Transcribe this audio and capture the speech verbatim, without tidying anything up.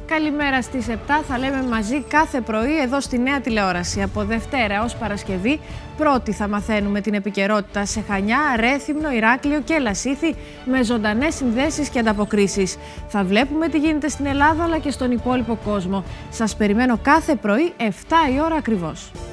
Καλημέρα στις επτά, θα λέμε μαζί κάθε πρωί εδώ στη Νέα Τηλεόραση. Από Δευτέρα ως Παρασκευή, πρώτη θα μαθαίνουμε την επικαιρότητα σε Χανιά, Ρέθυμνο, Ηράκλειο και Λασίθι με ζωντανές συνδέσεις και ανταποκρίσεις. Θα βλέπουμε τι γίνεται στην Ελλάδα αλλά και στον υπόλοιπο κόσμο. Σας περιμένω κάθε πρωί επτά η ώρα ακριβώς.